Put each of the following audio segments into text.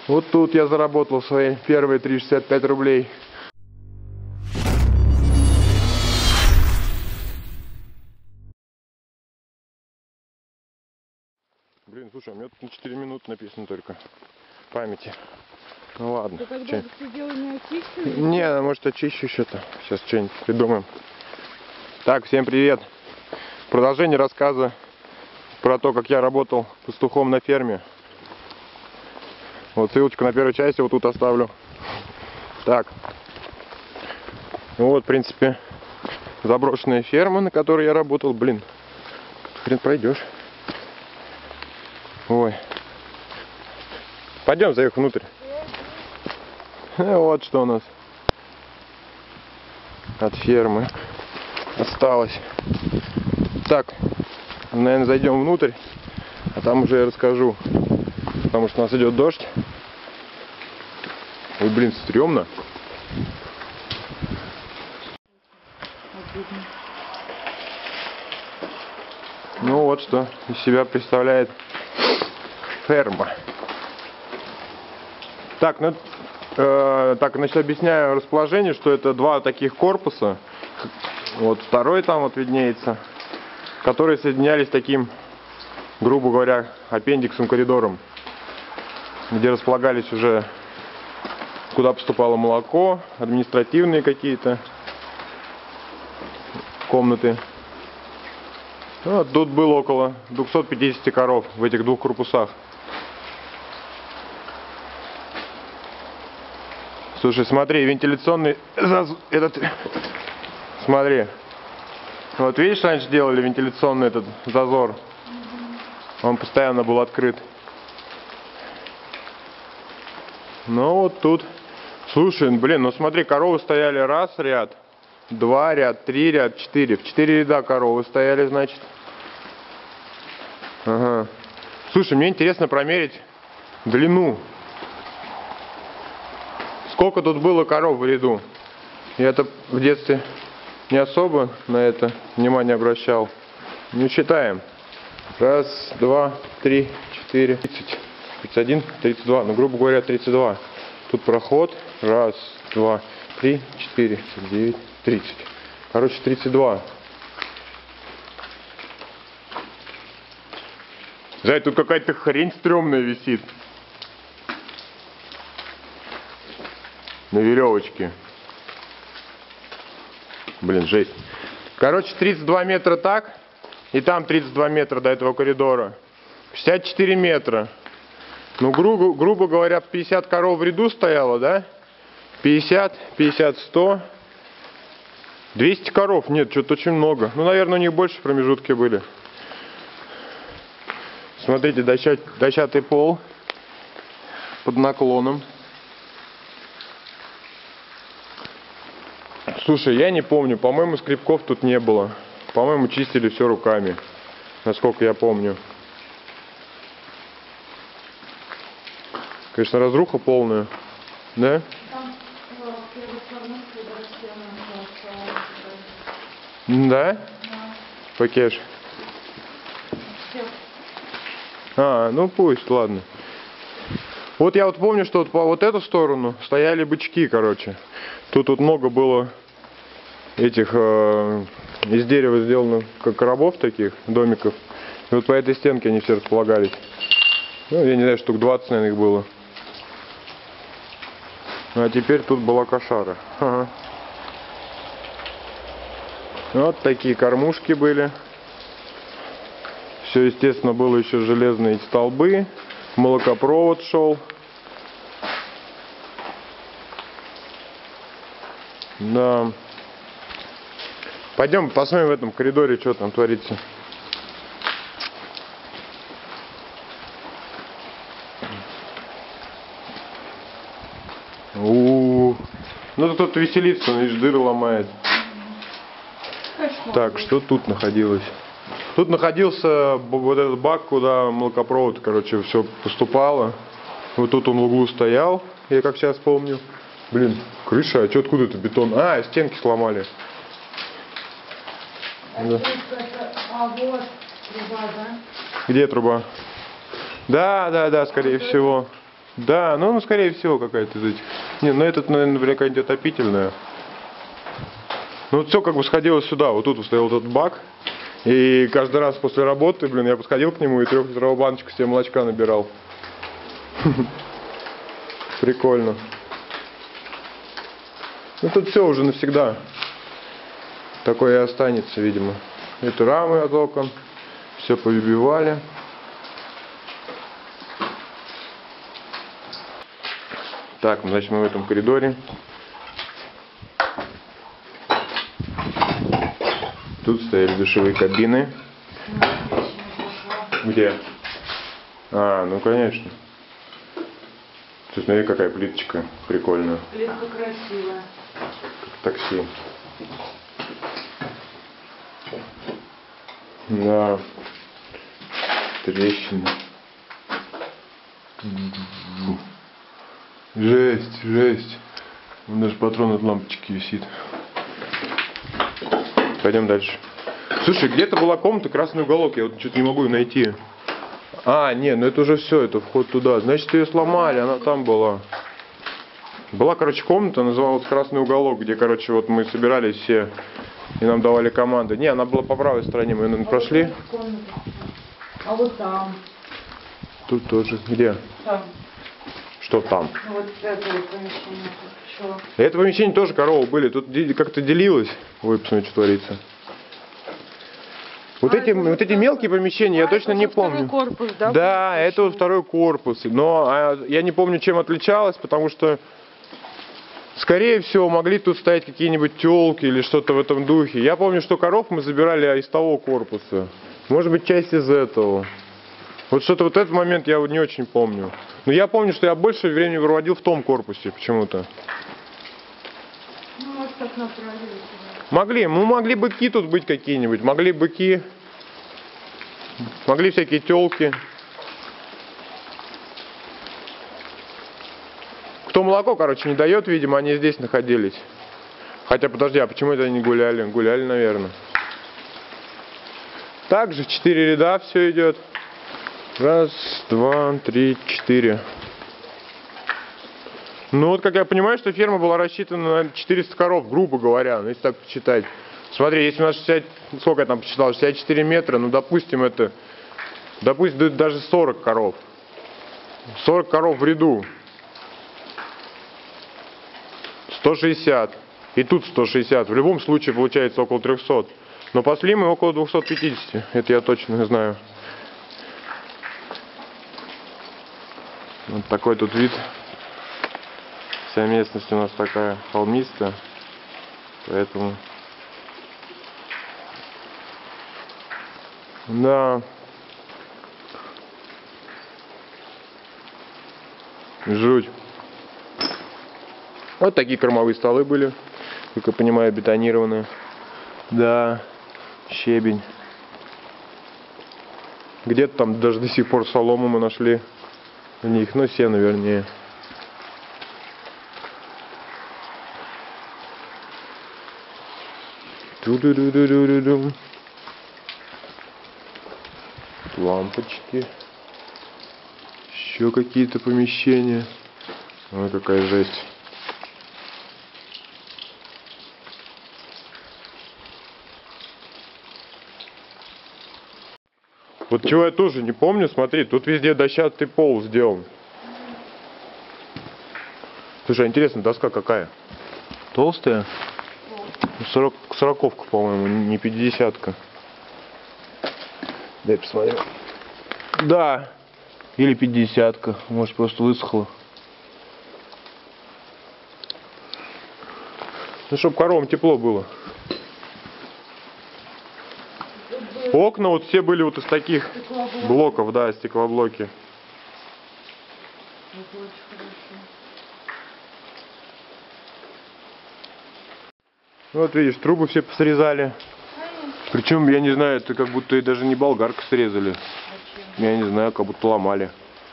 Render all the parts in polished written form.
Вот тут я заработал свои первые 3,65 рублей. Блин, слушай, у меня тут на 4 минуты написано только памяти. Ну ладно. Ты когда сидела, не очистила? Не, может очищу что-то. Сейчас что-нибудь придумаем. Так, всем привет. Продолжение рассказа про то, как я работал пастухом на ферме. Вот ссылочку на первую часть вот тут оставлю. Так. Вот, в принципе, заброшенная ферма, на которой я работал. Блин, хрен пройдешь. Ой. Пойдем, заехали внутрь. Вот что у нас от фермы осталось. Так, наверное, зайдем внутрь, а там уже я расскажу. Потому что у нас идет дождь. Ой, блин, стрёмно. Ну вот что из себя представляет ферма. Так, значит, объясняю расположение, что это два таких корпуса. Вот второй там вот виднеется, которые соединялись таким, грубо говоря, аппендиксом-коридором, где располагались уже, куда поступало молоко, административные какие-то комнаты. Вот тут было около 250 коров в этих двух корпусах. Слушай, смотри, вентиляционный смотри. Вот видишь, раньше делали вентиляционный этот зазор. Он постоянно был открыт. Ну вот тут. Слушай, блин, ну смотри, коровы стояли раз ряд, два ряд, три ряд, четыре. В 4 ряда коровы стояли, значит. Ага. Слушай, мне интересно промерить длину. Сколько тут было коров в ряду? Я-то в детстве не особо на это внимание обращал. Не считаем. Раз, два, три, четыре, 30, 31, 32. Ну, грубо говоря, 32. Тут проход. Раз, два, три, 4, 9, 30. Короче, 32. Зай, тут какая-то хрень стрёмная висит. На веревочке. Блин, жесть. Короче, 32 метра так. И там 32 метра до этого коридора. 54 метра. Ну, грубо говоря, 50 коров в ряду стояло, да? 50, 50, 100. 200 коров. Нет, что-то очень много. Ну, наверное, у них больше промежутки были. Смотрите, дощатый пол. Под наклоном. Слушай, я не помню. По-моему, скребков тут не было. По-моему, чистили все руками. Насколько я помню. Конечно, разруха полная. Да? Да? Покеш. А, ну пусть, ладно. Вот я вот помню, что вот по вот эту сторону стояли бычки, короче. Тут вот много было этих из дерева сделано, как коробов таких, домиков. И вот по этой стенке они все располагались. Ну, я не знаю, штук 20, наверное, их было. А теперь тут была кошара. Ага. Вот такие кормушки были. Все, естественно, было еще железные столбы. Молокопровод шел. Да. Пойдем посмотрим в этом коридоре, что там творится. Ну кто-то веселится, он видишь, дыры ломает. Так, что тут находилось? Тут находился вот этот бак, куда молокопровод, короче, все поступало. Вот тут он в углу стоял, я как сейчас помню. Блин, крыша, а что, откуда это бетон? А, стенки сломали. Да. А вот труба, да? Где труба? Да, скорее всего. Да, ну, скорее всего, какая-то из этих. Не, ну этот, наверное, какая-нибудь отопительная. Ну, вот все как бы сходило сюда. Вот тут стоял этот бак. И каждый раз после работы, блин, я подходил к нему и 3-литровую баночку себе молочка набирал. Прикольно. Ну, тут все уже навсегда. Такое и останется, видимо. Это рамы от окон. Все повыбивали. Так, значит, мы в этом коридоре. Тут стояли душевые кабины. Где? А, ну конечно. Ты смотри, какая плиточка прикольная. Плитка красивая. Как такси. Да. Трещины. Жесть, жесть. Вон даже патрон от лампочки висит. Пойдем дальше. Слушай, где-то была комната, красный уголок, я вот что-то не могу ее найти. А, не, ну это уже все, это вход туда. Значит, ее сломали, она там была. Была, короче, комната, называлась красный уголок, где, короче, вот мы собирались все, и нам давали команды. Не, она была по правой стороне, мы, наверное, прошли. А вот там. Тут тоже. Где? Там. Что там? Ну, вот это вот помещение. Что? Это помещение тоже коровы были. Тут как-то делилось. Ой, посмотри, что творится. Вот эти мелкие помещения я точно не помню. Второй корпус, да? Да, это вот второй корпус. Но я не помню, чем отличалось, потому что, скорее всего, могли тут стоять какие-нибудь телки или что-то в этом духе. Я помню, что коров мы забирали из того корпуса. Может быть, часть из этого. Вот что-то вот этот момент я вот не очень помню. Но я помню, что я больше времени проводил в том корпусе почему-то. Ну, может, так направили. Могли быки тут быть какие-нибудь. Могли быки. Могли всякие телки. Кто молоко, короче, не дает, видимо, они здесь находились. Хотя, подожди, а почему это они гуляли? Гуляли, наверное. Также 4 ряда все идет. 1, 2, 3, 4. Ну вот, как я понимаю, что ферма была рассчитана на 400 коров, грубо говоря, ну, если так посчитать. Смотри, если у нас 60, сколько я там посчитал, 64 метра, ну, допустим, даже 40 коров. 40 коров в ряду. 160. И тут 160. В любом случае получается около 300. Но пасли мы около 250. Это я точно знаю. Вот такой тут вид. Вся местность у нас такая холмистая. Поэтому... Да. Жуть. Вот такие кормовые столы были. Как я понимаю, бетонированные. Да. Щебень. Где-то там даже до сих пор солому мы нашли в них. Ну, сено, вернее. Ту-ду-ду-ду-ду-ду. Лампочки. Еще какие-то помещения. Ой, какая жесть. Вот чего я тоже не помню, смотри, тут везде дощатый пол сделан. Слушай, интересно, доска какая? Толстая? 40-ка, по-моему, не 50-ка. Дай посмотрим. Да. Или 50-ка. Может, просто высохла. Ну, чтобы коровам тепло было. Окна вот все были вот из таких блоков, да, стеклоблоки. Вот видишь, трубы все посрезали. Причем, я не знаю, это как будто и даже не болгарка срезали. Я не знаю, как будто ломали.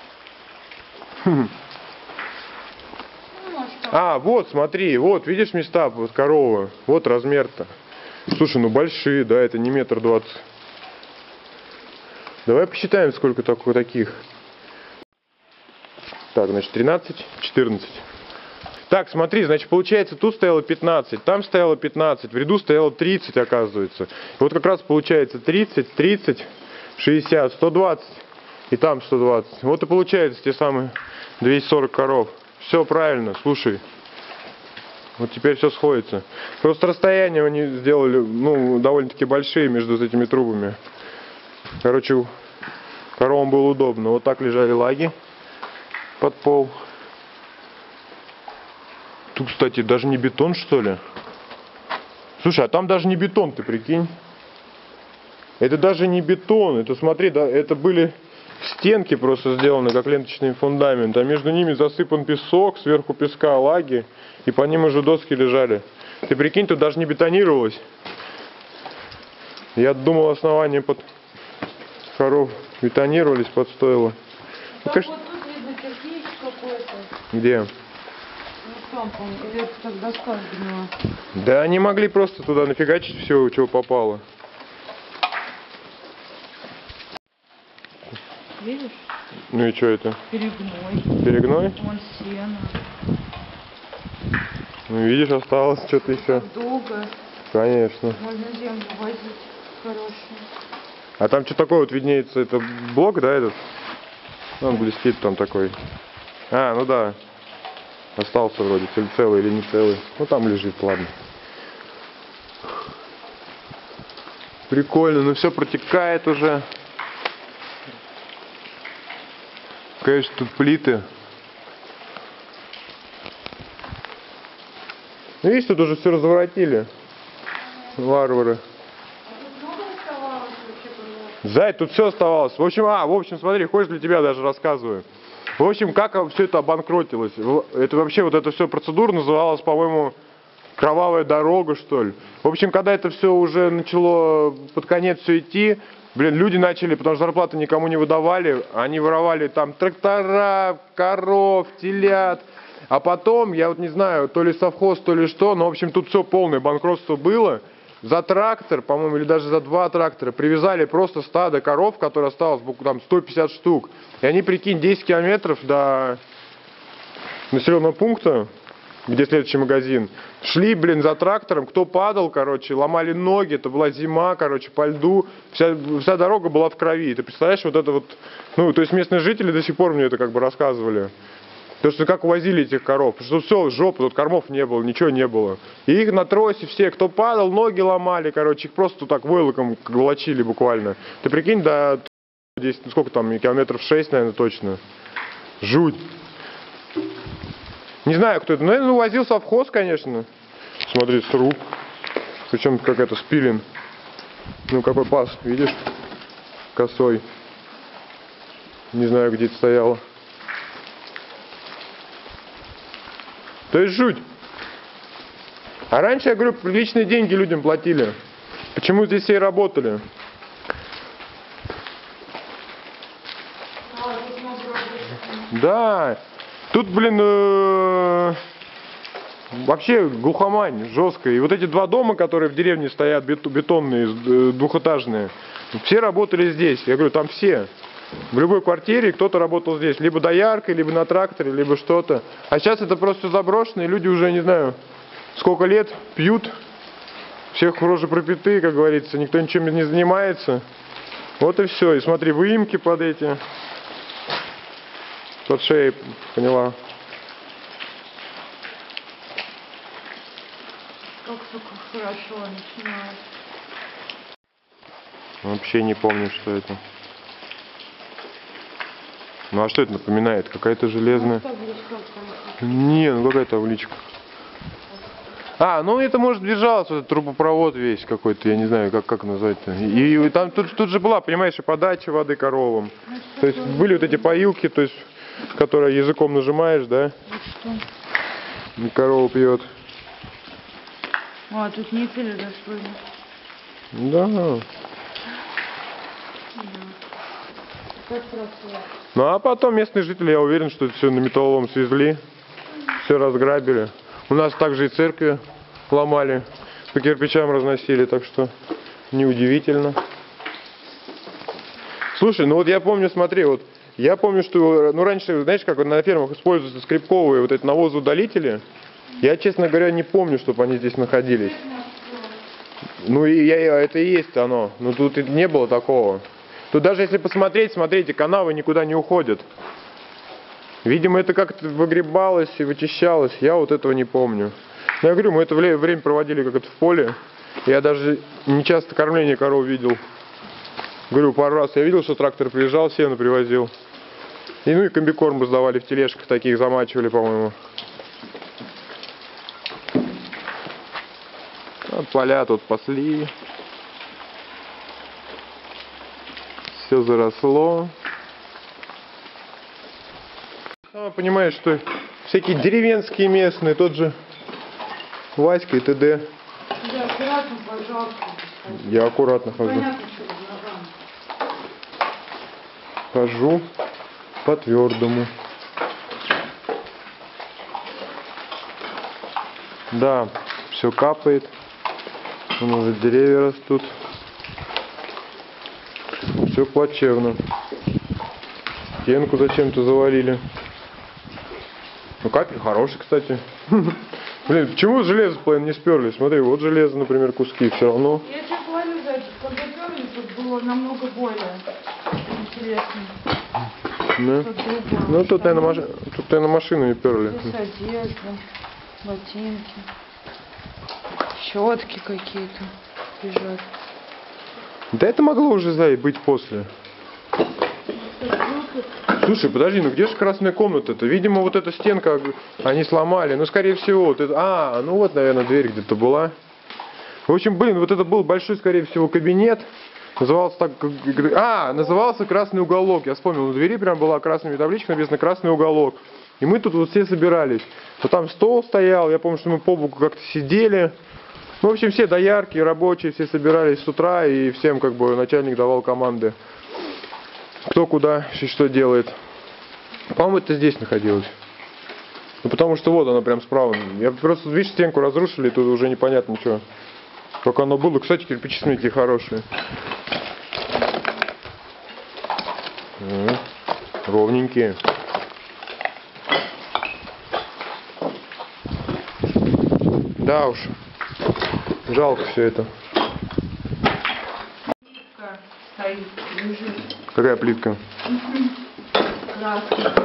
А, вот, смотри, вот, видишь места, вот корова. Вот размер-то. Слушай, ну большие, да, это не 1,20 м. Давай посчитаем, сколько таких. Так, значит, 13, 14. Так, смотри, значит, получается, тут стояло 15, там стояло 15, в ряду стояло 30, оказывается. И вот как раз получается 30, 30, 60, 120. И там 120. Вот и получается те самые 240 коров. Все правильно, слушай. Вот теперь все сходится. Просто расстояние они сделали, ну, довольно-таки большие между этими трубами. Короче, коровам было удобно. Вот так лежали лаги под пол. Тут, кстати, даже не бетон, что ли? Слушай, а там даже не бетон, ты прикинь. Это даже не бетон. Это, смотри, да, это были стенки просто сделаны, как ленточный фундамент. А между ними засыпан песок, сверху песка лаги. И по ним уже доски лежали. Ты прикинь, тут даже не бетонировалось. Я думал, основания под коров бетонировались, под стойло. Так Конечно... вот тут видно кирпич какой-то. Где? Ну там, по-моему, или это так доска сгнила. Да они могли просто туда нафигачить все, чего попало. Видишь? Ну и что это? Перегной. Перегной? Вон сено. Ну видишь, осталось что-то еще. Долго. Конечно. Можно землю возить хорошую. А там что такое вот виднеется? Это блок, да, этот? Он блестит там такой. А, ну да. Остался вроде, целый или не целый. Ну там лежит, ладно. Прикольно, ну все протекает уже. Конечно, тут плиты. Ну, видишь, тут уже все разворотили. Варвары. Зай, тут все оставалось. В общем, смотри, хочешь, для тебя даже рассказываю. В общем, как все это обанкротилось. Это вообще, вот эта все процедура называлась, по-моему, кровавая дорога, что ли. В общем, когда это все уже начало под конец все идти, блин, люди начали, потому что зарплаты никому не выдавали, они воровали там трактора, коров, телят. А потом, я вот не знаю, то ли совхоз, то ли что, но, в общем, тут все полное банкротство было. За трактор, по-моему, или даже за 2 трактора привязали просто стадо коров, которое осталось там 150 штук. И они, прикинь, 10 километров до населенного пункта, где следующий магазин, шли, блин, за трактором, кто падал, короче, ломали ноги, это была зима, короче, по льду, вся дорога была в крови. Ты представляешь, вот это вот, ну, то есть местные жители до сих пор мне это как бы рассказывали. То, что как увозили этих коров, потому что все, жопа, тут кормов не было, ничего не было. И их на тросе все, кто падал, ноги ломали, короче, их просто так войлоком волочили буквально. Ты прикинь, да, здесь, ну, сколько там, километров 6, наверное, точно. Жуть. Не знаю, кто это, наверное, увозил совхоз, конечно. Смотри, сруб. Причем какая-то спилин. Ну, какой пас, видишь? Косой. Не знаю, где это стояло. То есть жуть. А раньше, я говорю, приличные деньги людям платили. Почему здесь все и работали? Да. Тут, блин, вообще глухомань жесткая. И вот эти 2 дома, которые в деревне стоят, бетонные, двухэтажные, все работали здесь. Я говорю, там все. В любой квартире кто-то работал здесь. Либо дояркой, либо на тракторе, либо что-то. А сейчас это просто заброшено, и люди уже, не знаю, сколько лет пьют. Всех рожи пропитые, как говорится. Никто ничем не занимается. Вот и все. И смотри, выемки под эти. Под шеей, поняла. Как только хорошо начинает. Вообще не помню, что это. Ну а что это напоминает? Какая-то железная... Не, ну какая табличка. А, ну это может держался вот этот трубопровод весь какой-то, я не знаю, как назвать-то. И там тут же была, понимаешь, и подача воды коровам. То есть были вот эти поилки, то есть, которые языком нажимаешь, да? И корова пьет. А, тут никели зашли. Да. Как красиво. Ну а потом местные жители, я уверен, что это все на металлолом свезли, все разграбили. У нас также и церкви ломали, по кирпичам разносили, так что неудивительно. Слушай, ну вот я помню, смотри, вот Я помню, что, ну, раньше, знаешь, как на фермах используются скребковые вот эти навозоудалители. Я, честно говоря, не помню, чтобы они здесь находились. Ну, это и есть оно. Но тут и не было такого. Тут даже если посмотреть, смотрите, канавы никуда не уходят. Видимо, это как-то выгребалось и вычищалось. Я вот этого не помню. Но я говорю, мы это время проводили как-то в поле. Я даже не часто кормление коров видел. Говорю, пару раз я видел, что трактор приезжал, сено привозил. И ну и комбикорм сдавали в тележках таких, замачивали, по-моему. Вот поля тут пасли. Все заросло. Сам понимаешь, что всякие деревенские местные, тот же Васька и т.д. Да, аккуратно, пожалуйста. Я аккуратно хожу. Понятно, что ногам. Хожу по-твердому. Да, все капает. Вон уже деревья растут. Все плачевно. Стенку зачем-то завалили. Ну капель хороший, кстати. Блин, почему железо не сперли? Смотри, вот железо, например, куски все равно. Я тебе говорю, зайчик, когда перли, тут было намного более интересно. Да. Тут другое. Ну тут, наверное, машинами перли. Здесь одежда, ботинки, щетки какие-то лежат. Да это могло уже, Зай, быть после. Слушай, подожди, ну где же красная комната-то? Видимо, вот эта стенка они сломали. Ну, скорее всего, вот это... ну вот, наверное, дверь где-то была. В общем, блин, вот это был большой, скорее всего, кабинет. Назывался так... назывался «Красный уголок». Я вспомнил, на двери прям была красная табличка, написано «Красный уголок». И мы тут вот все собирались. Вот там стол стоял, я помню, что мы по боку как-то сидели. Ну, в общем, все доярки, рабочие, все собирались с утра, и всем как бы начальник давал команды. Кто куда и что делает. По-моему, это здесь находилось. Ну, потому что вот она прям справа. Я просто, видишь, стенку разрушили, тут уже непонятно ничего. Как оно было. Кстати, кирпичи, смотрите, хорошие. Ровненькие. Да уж. Жалко все это. Стоит, лежит. Какая плитка? Красный.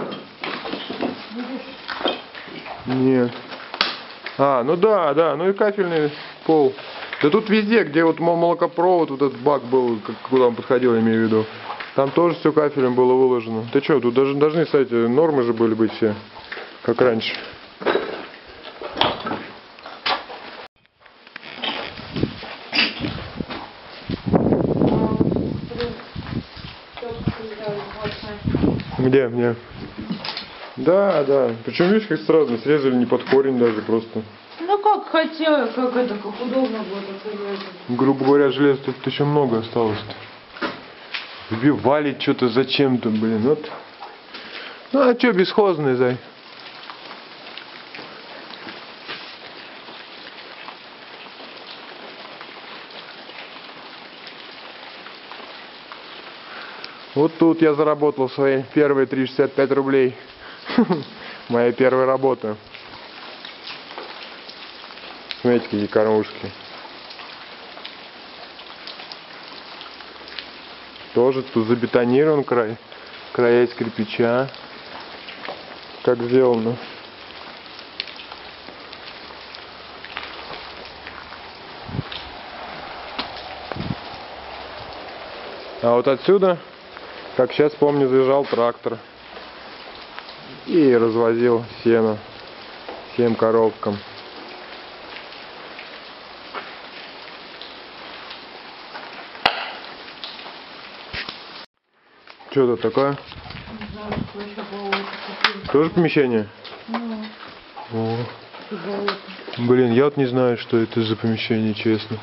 Нет. Ну да, ну и кафельный пол. Да тут везде, где вот молокопровод, вот этот бак был, куда он подходил, я имею в виду. Там тоже все кафелем было выложено. Ты что, тут должны, кстати, нормы же были быть все, как раньше. Где? Да. Причем, видишь, как сразу срезали не под корень даже просто. Ну как хотела, как удобно было так резать. Грубо говоря, железа тут еще много осталось-то. Вбивали что-то зачем-то, блин, вот. Ну а что бесхозный, Зай? Вот тут я заработал свои первые 365 рублей. Моя первая работа. Смотрите, какие кормушки. Тоже тут забетонирован край. Края из кирпича. Как сделано. А вот отсюда, как сейчас помню, заезжал трактор. И развозил сено всем коровкам. Что это такое? Не знаю, что еще болото. Тоже помещение? Ну, О. и болото. Блин, я вот не знаю, что это за помещение, честно.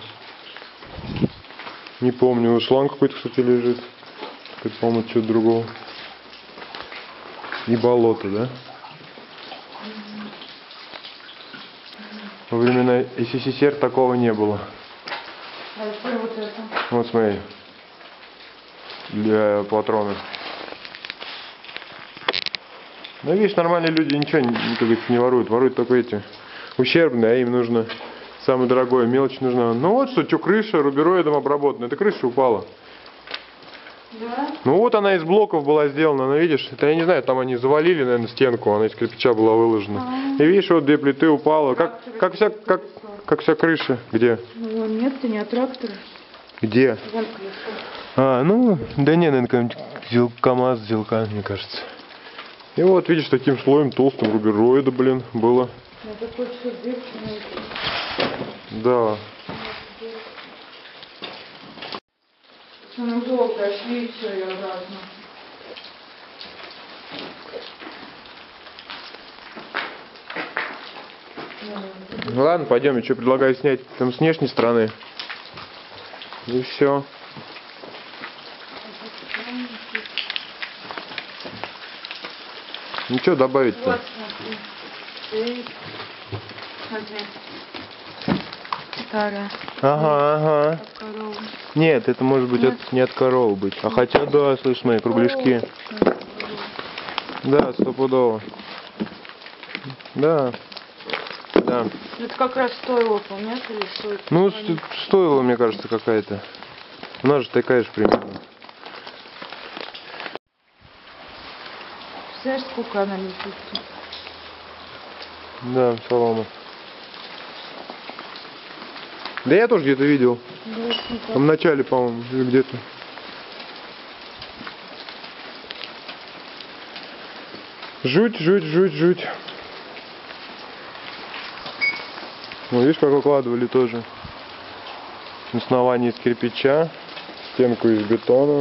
Не помню. Шланг какой-то, кстати, лежит. Это, по-моему, что-то другого. И болото, да? Во времена СССР такого не было. А что вот это? Вот смотри. Для патронов. Ну, видишь, нормальные люди ничего, как говорится, не воруют. Воруют только эти ущербные, а им нужно самое дорогое. Мелочь нужна. Ну вот что крыша рубероидом обработана. Это крыша упала. Да? Ну вот она из блоков была сделана, ну видишь, это я не знаю, там они завалили, наверное, стенку, она из кирпича была выложена. И видишь, вот две плиты упало, как вся крыша. Где? Ну вон нет-то не от трактора. Где? Вон колесо. А, ну, да не, наверное, КамАЗ зилка, мне кажется. И вот, видишь, таким слоем толстым рубероида, блин, было. Ну такой все девчина. Да. Ну желтая, шли все ее разно. Ну ладно, пойдем, я что предлагаю снять там с внешней стороны. И все. Ну что добавить-то? Вот, смотри. Смотри. Старая. Ага. От коровы. Нет, это может быть Нет? не от коровы быть. А хотя да, слышь, мои кругляшки. Да, стопудово. Да. Да. Это как раз стоило, помнишь, или стоит? Ну, стоило, мне кажется, какая-то. У нас же такая же примерно. Представляешь, сколько она лежит? Да, солома. Да я тоже где-то видел. Да, Там в начале, по-моему, или где-то. Жуть. Ну, видишь, как укладывали тоже. Основание из кирпича, стенку из бетона.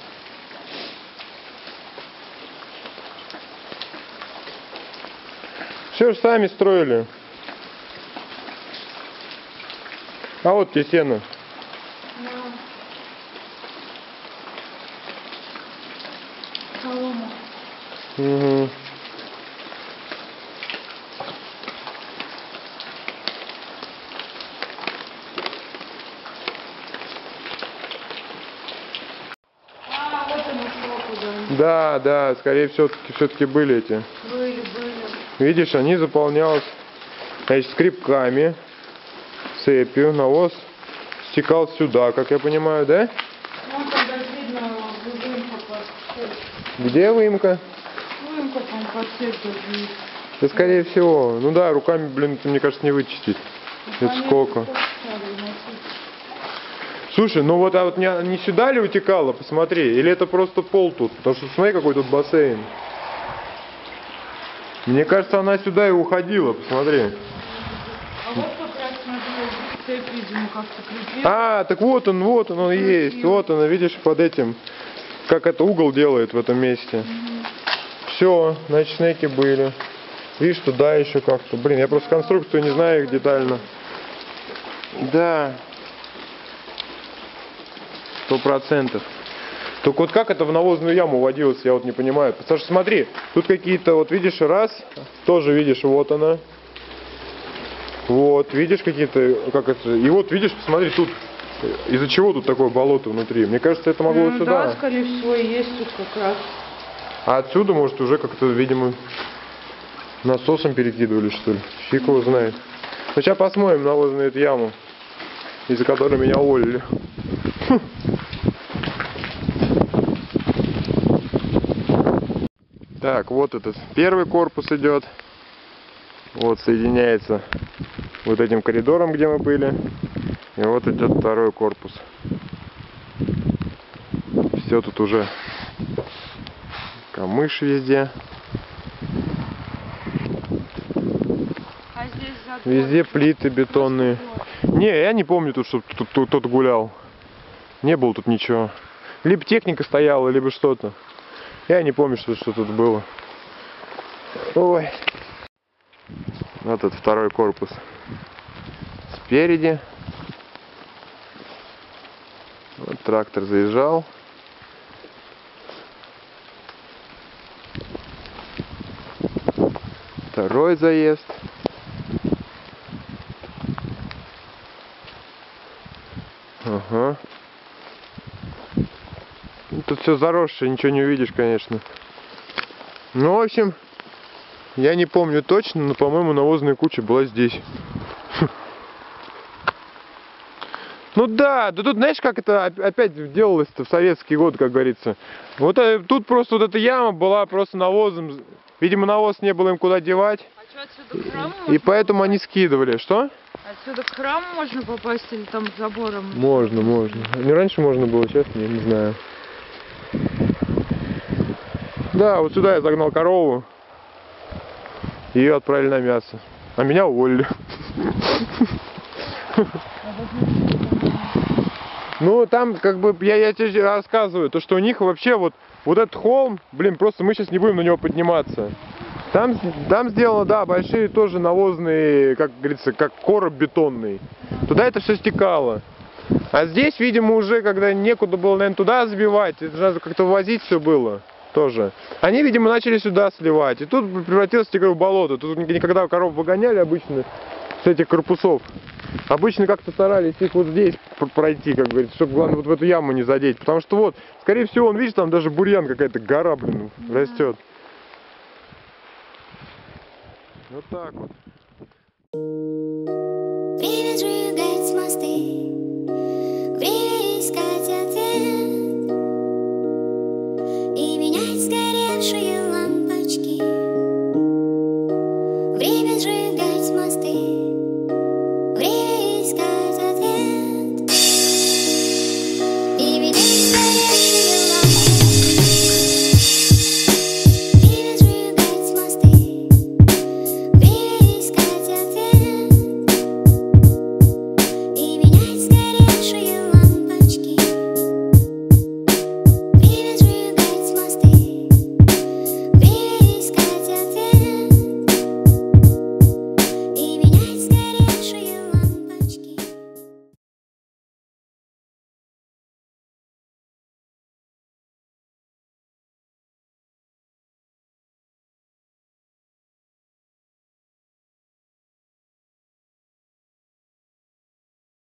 Все же сами строили. А вот тебе сено. Солома. Угу. А, вот они что куда. Да, скорее все-таки были эти. Были. Видишь, они заполнялись, значит, скребками, цепью, навоз стекал сюда, как я понимаю, да? Ну, тогда видно, выемка под цепь. Где выемка? Выемка там под цепь даже. Да, скорее всего. Ну да, руками, блин, это, мне кажется, не вычистить. Это сколько? Слушай, ну вот, а вот не сюда ли утекало, посмотри, или это просто пол тут? Потому что смотри, какой тут бассейн. Мне кажется, она сюда и уходила, посмотри. А вот как раз смотри, цепь, видимо, как-то крепила. А, так вот он есть. Вот он, видишь, под этим, как это угол делает в этом месте. Все, значит, снеки были. Видишь, туда еще как-то. Блин, я просто конструкцию не знаю их детально. Да. 100%. Только вот как это в навозную яму водилось, я вот не понимаю. Потому что смотри, тут какие-то, вот видишь, раз, тоже видишь, вот она. Вот, видишь какие-то, как это, и вот видишь, посмотри, тут, из-за чего тут такое болото внутри? Мне кажется, это могло Ну, сюда. да, скорее всего, и есть тут как раз. А отсюда, может, уже как-то, видимо, насосом перекидывали, что ли. Фиг его знает. Ну, сейчас посмотрим навозную эту яму, из-за которой меня уволили. Так, вот этот первый корпус идет. Вот соединяется вот этим коридором, где мы были. И вот идет второй корпус. Все тут уже камыш везде. А здесь забор. Везде плиты бетонные. Не, я не помню тут, чтобы тут кто-то гулял. Не было тут ничего. Либо техника стояла, либо что-то. Я не помню, что тут было. Ой. Вот этот второй корпус. Спереди. Вот трактор заезжал. Второй заезд. Ага. Тут все заросшее, ничего не увидишь, конечно. Ну, в общем, Я не помню точно, но, по-моему, навозная куча была здесь. Ну да, да тут, знаешь, как это опять делалось-то в советские годы, как говорится. Вот тут просто вот эта яма была просто навозом. Видимо, навоз не было им куда девать. А что, отсюда к храму И можно поэтому попасть? они скидывали. Что? Отсюда к храму можно попасть или там к заборам? Можно. Не раньше можно было, сейчас я не знаю. Да, вот сюда я загнал корову. Ее отправили на мясо. А меня уволили. Ну, там, как бы, я тебе рассказываю, то, что у них вообще вот этот холм, блин, просто мы сейчас не будем на него подниматься. Там сделано, да, большие тоже навозные, как говорится, как короб бетонный. Туда это все стекало. А здесь, видимо, уже, когда некуда было, наверное, туда забивать, это же надо как-то ввозить все было тоже. Они, видимо, начали сюда сливать. И тут превратилось в болото. Тут никогда коров выгоняли обычно с этих корпусов. Обычно как-то старались их вот здесь пройти, как говорится, чтобы, главное, вот в эту яму не задеть. Потому что вот, скорее всего, он, видишь, там даже бурьян, какая-то гора, блин, растет. Вот так вот.